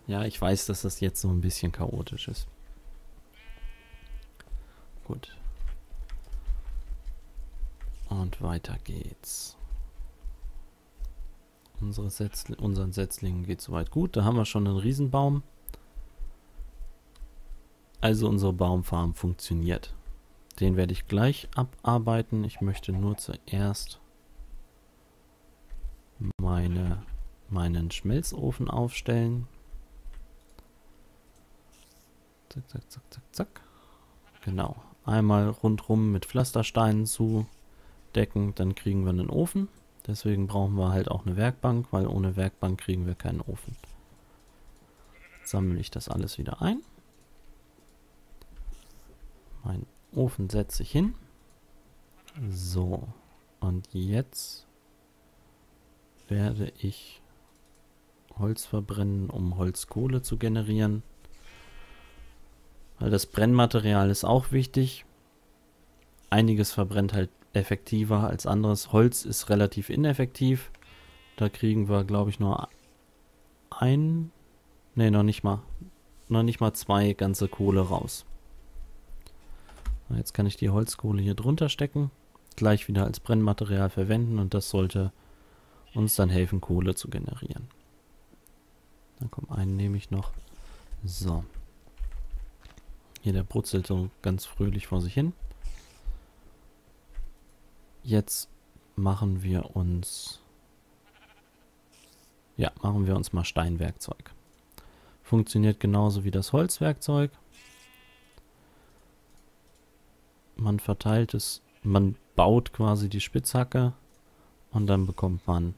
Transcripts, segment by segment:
Ja, ich weiß, dass das jetzt so ein bisschen chaotisch ist. Gut. Und weiter geht's. Unseren Setzlingen geht soweit gut. Da haben wir schon einen Riesenbaum. Also unsere Baumfarm funktioniert. Den werde ich gleich abarbeiten. Ich möchte nur zuerst meinen Schmelzofen aufstellen. Zack, zack, zack, zack, zack. Genau. Einmal rundrum mit Pflastersteinen zudecken, dann kriegen wir einen Ofen. Deswegen brauchen wir halt auch eine Werkbank, weil ohne Werkbank kriegen wir keinen Ofen. Jetzt sammle ich das alles wieder ein. Mein Ofen setze ich hin. So. Und jetzt werde ich Holz verbrennen, um Holzkohle zu generieren. Weil das Brennmaterial ist auch wichtig. Einiges verbrennt halt effektiver als anderes. Holz ist relativ ineffektiv. Da kriegen wir, glaube ich, nur noch nicht mal 2 ganze Kohle raus. Jetzt kann ich die Holzkohle hier drunter stecken, gleich wieder als Brennmaterial verwenden und das sollte uns dann helfen, Kohle zu generieren. Dann kommt einen nehme ich noch. So. Hier, der brutzelt so ganz fröhlich vor sich hin. Jetzt machen wir uns mal Steinwerkzeug. Funktioniert genauso wie das Holzwerkzeug. Man verteilt es, man baut quasi die Spitzhacke und dann bekommt man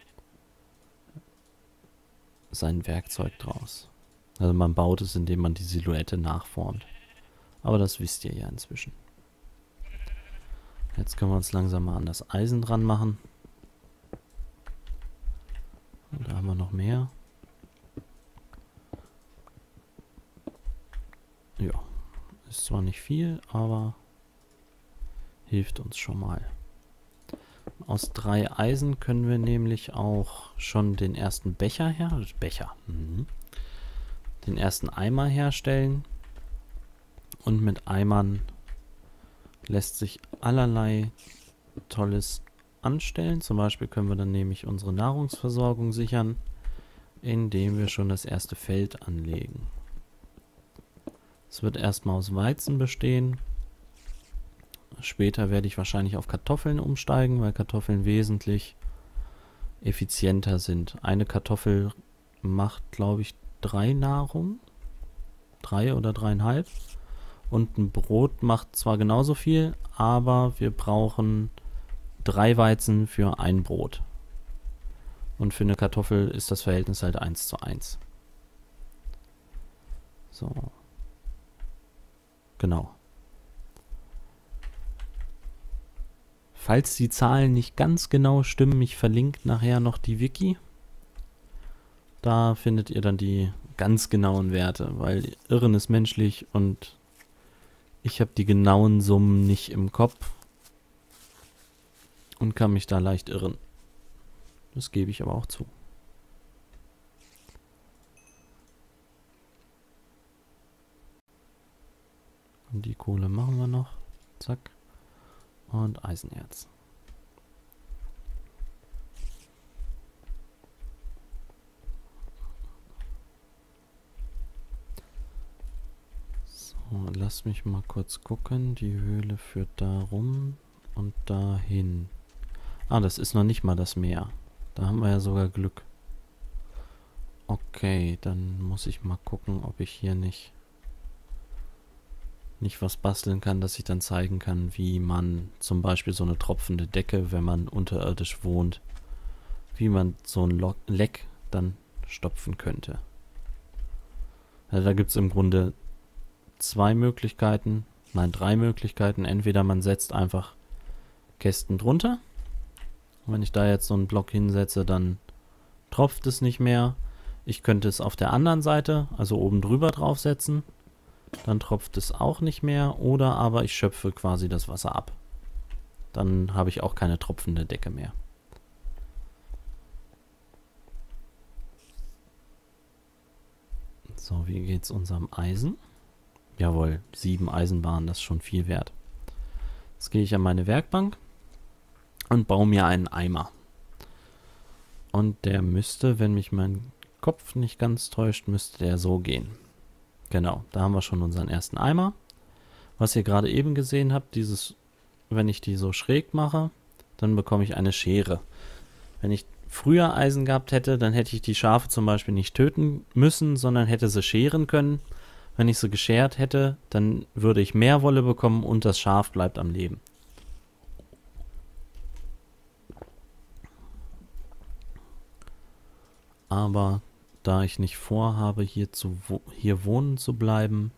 sein Werkzeug draus. Also man baut es, indem man die Silhouette nachformt. Aber das wisst ihr ja inzwischen. Jetzt können wir uns langsam mal an das Eisen dran machen. Und da haben wir noch mehr. Ja, ist zwar nicht viel, aber hilft uns schon mal. Aus 3 Eisen können wir nämlich auch schon den ersten den ersten Eimer herstellen. Und mit Eimern lässt sich allerlei Tolles anstellen. Zum Beispiel können wir dann nämlich unsere Nahrungsversorgung sichern, indem wir schon das erste Feld anlegen. Es wird erstmal aus Weizen bestehen. Später werde ich wahrscheinlich auf Kartoffeln umsteigen, weil Kartoffeln wesentlich effizienter sind. Eine Kartoffel macht, glaube ich, 3 Nahrung. 3 oder 3,5. Und ein Brot macht zwar genauso viel, aber wir brauchen 3 Weizen für ein Brot. Und für eine Kartoffel ist das Verhältnis halt 1:1. So. Genau. Falls die Zahlen nicht ganz genau stimmen, ich verlinke nachher noch die Wiki. Da findet ihr dann die ganz genauen Werte, weil Irren ist menschlich und ich habe die genauen Summen nicht im Kopf und kann mich da leicht irren. Das gebe ich aber auch zu. Und die Kohle machen wir noch. Zack. Und Eisenerz. So, lass mich mal kurz gucken. Die Höhle führt da rum und dahin. Ah, das ist noch nicht mal das Meer. Da haben wir ja sogar Glück. Okay, dann muss ich mal gucken, ob ich hier nicht was basteln kann, dass ich dann zeigen kann, wie man zum Beispiel so eine tropfende Decke, wenn man unterirdisch wohnt, wie man so ein Leck dann stopfen könnte. Also da gibt es im Grunde 3 Möglichkeiten. Entweder man setzt einfach Kästen drunter. Und wenn ich da jetzt so einen Block hinsetze, dann tropft es nicht mehr. Ich könnte es auf der anderen Seite, also oben drüber draufsetzen. Dann tropft es auch nicht mehr. Oder aber ich schöpfe quasi das Wasser ab. Dann habe ich auch keine tropfende Decke mehr. So, wie geht's unserem Eisen? Jawohl, 7 Eisenbahnen, das ist schon viel wert. Jetzt gehe ich an meine Werkbank und baue mir einen Eimer. Und der müsste, wenn mich mein Kopf nicht ganz täuscht, müsste der so gehen. Genau, da haben wir schon unseren ersten Eimer. Was ihr gerade eben gesehen habt, wenn ich die so schräg mache, dann bekomme ich eine Schere. Wenn ich früher Eisen gehabt hätte, dann hätte ich die Schafe zum Beispiel nicht töten müssen, sondern hätte sie scheren können. Wenn ich sie geschert hätte, dann würde ich mehr Wolle bekommen und das Schaf bleibt am Leben. Aber da ich nicht vorhabe, hier wohnen zu bleiben,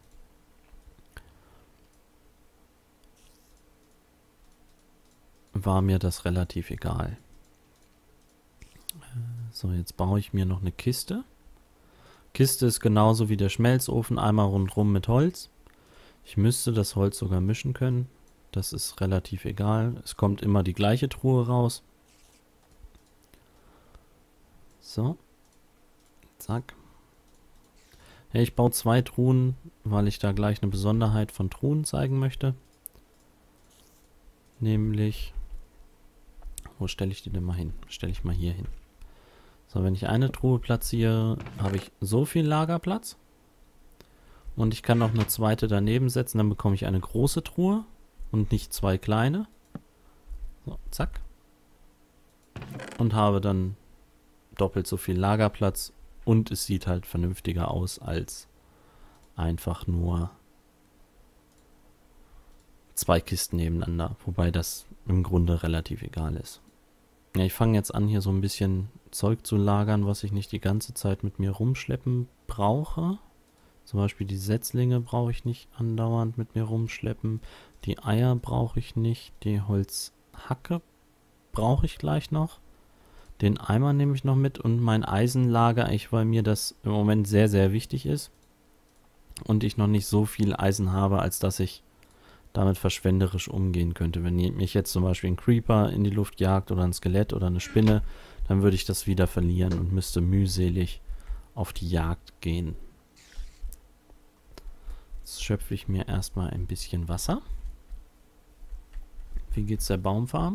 war mir das relativ egal. So, jetzt baue ich mir noch eine Kiste. Kiste ist genauso wie der Schmelzofen, einmal rundherum mit Holz. Ich müsste das Holz sogar mischen können. Das ist relativ egal. Es kommt immer die gleiche Truhe raus. So. Zack. Ja, ich baue 2 Truhen, weil ich da gleich eine Besonderheit von Truhen zeigen möchte. Nämlich, wo stelle ich die denn mal hin? Stelle ich mal hier hin. So, wenn ich eine Truhe platziere, habe ich so viel Lagerplatz. Und ich kann noch eine zweite daneben setzen, dann bekomme ich eine große Truhe und nicht 2 kleine. So, zack. Und habe dann doppelt so viel Lagerplatz. Und es sieht halt vernünftiger aus als einfach nur 2 Kisten nebeneinander. Wobei das im Grunde relativ egal ist. Ja, ich fange jetzt an, hier so ein bisschen Zeug zu lagern, was ich nicht die ganze Zeit mit mir rumschleppen brauche. Zum Beispiel die Setzlinge brauche ich nicht andauernd mit mir rumschleppen. Die Eier brauche ich nicht. Die Holzhacke brauche ich gleich noch. Den Eimer nehme ich noch mit und mein Eisen lagere ich, weil mir das im Moment sehr, sehr wichtig ist. Und ich noch nicht so viel Eisen habe, als dass ich damit verschwenderisch umgehen könnte. Wenn mich jetzt zum Beispiel ein Creeper in die Luft jagt oder ein Skelett oder eine Spinne, dann würde ich das wieder verlieren und müsste mühselig auf die Jagd gehen. Jetzt schöpfe ich mir erstmal ein bisschen Wasser. Wie geht's der Baumfarm?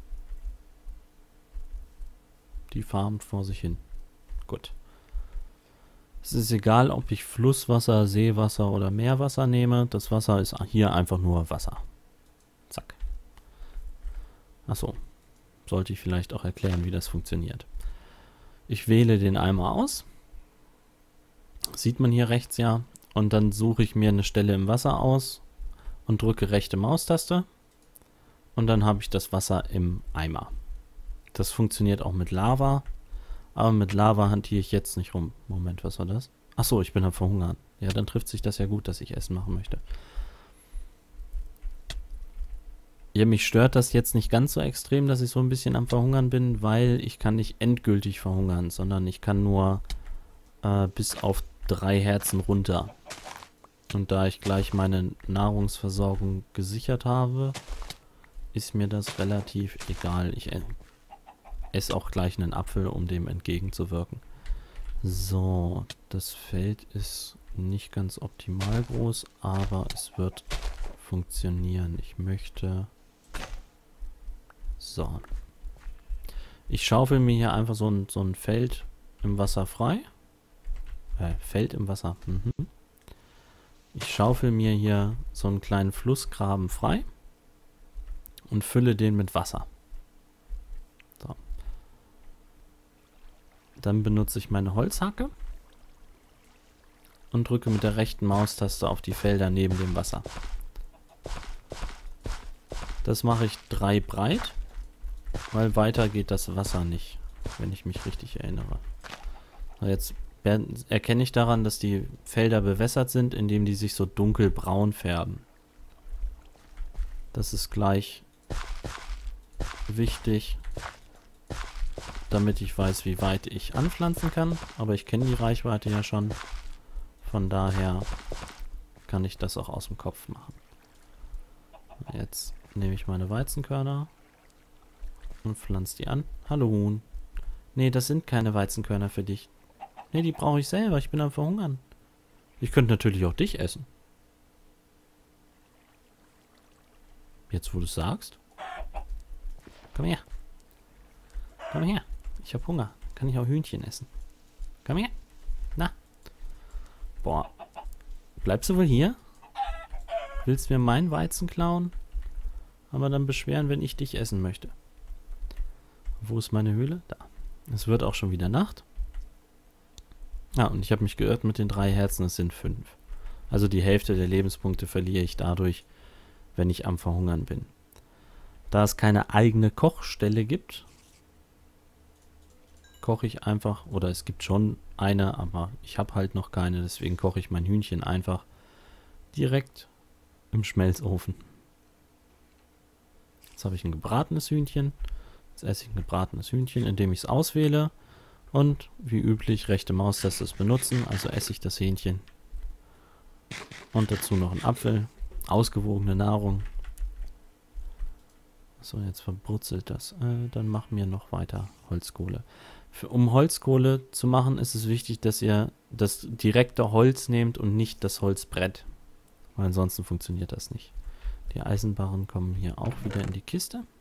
Die farmt vor sich hin. Gut. Es ist egal, ob ich Flusswasser, Seewasser oder Meerwasser nehme. Das Wasser ist hier einfach nur Wasser. Zack. Achso. Sollte ich vielleicht auch erklären, wie das funktioniert. Ich wähle den Eimer aus. Sieht man hier rechts ja. Und dann suche ich mir eine Stelle im Wasser aus und drücke rechte Maustaste. Und dann habe ich das Wasser im Eimer. Das funktioniert auch mit Lava. Aber mit Lava hantiere ich jetzt nicht rum. Moment, was war das? Achso, ich bin am Verhungern. Ja, dann trifft sich das ja gut, dass ich Essen machen möchte. Ja, mich stört das jetzt nicht ganz so extrem, dass ich so ein bisschen am Verhungern bin, weil ich kann nicht endgültig verhungern, sondern ich kann nur bis auf 3 Herzen runter. Und da ich gleich meine Nahrungsversorgung gesichert habe, ist mir das relativ egal. Ich esse auch gleich einen Apfel, um dem entgegenzuwirken. So, das Feld ist nicht ganz optimal groß, aber es wird funktionieren. Ich möchte... So. Ich schaufel mir hier einfach so ein Feld im Wasser frei. Feld im Wasser. Ich schaufel mir hier so einen kleinen Flussgraben frei und fülle den mit Wasser. So. Dann benutze ich meine Holzhacke und drücke mit der rechten Maustaste auf die Felder neben dem Wasser. Das mache ich 3 breit, weil weiter geht das Wasser nicht, wenn ich mich richtig erinnere. Jetzt erkenne ich daran, dass die Felder bewässert sind, indem die sich so dunkelbraun färben. Das ist gleich wichtig, damit ich weiß, wie weit ich anpflanzen kann. Aber ich kenne die Reichweite ja schon. Von daher kann ich das auch aus dem Kopf machen. Jetzt nehme ich meine Weizenkörner und pflanze die an. Hallo Huhn. Nee, das sind keine Weizenkörner für dich. Nee, die brauche ich selber. Ich bin am Verhungern. Ich könnte natürlich auch dich essen. Jetzt, wo du es sagst. Komm her. Komm her. Ich habe Hunger. Kann ich auch Hühnchen essen? Komm her. Na. Boah. Bleibst du wohl hier? Willst mir meinen Weizen klauen? Aber dann beschweren, wenn ich dich essen möchte. Wo ist meine Höhle? Da. Es wird auch schon wieder Nacht. Ah, und ich habe mich geirrt mit den 3 Herzen. Es sind 5. Also die Hälfte der Lebenspunkte verliere ich dadurch, wenn ich am Verhungern bin. Da es keine eigene Kochstelle gibt, koche ich einfach, oder es gibt schon eine, aber ich habe halt noch keine, deswegen koche ich mein Hühnchen einfach direkt im Schmelzofen. Jetzt habe ich ein gebratenes Hühnchen. Jetzt esse ich ein gebratenes Hühnchen, indem ich es auswähle und wie üblich rechte Maustaste benutzen, also esse ich das Hähnchen. Und dazu noch ein Apfel, ausgewogene Nahrung. So, jetzt verbrutzelt das. Dann machen wir noch weiter Holzkohle. Um Holzkohle zu machen, ist es wichtig, dass ihr das direkte Holz nehmt und nicht das Holzbrett. Weil ansonsten funktioniert das nicht. Die Eisenbarren kommen hier auch wieder in die Kiste.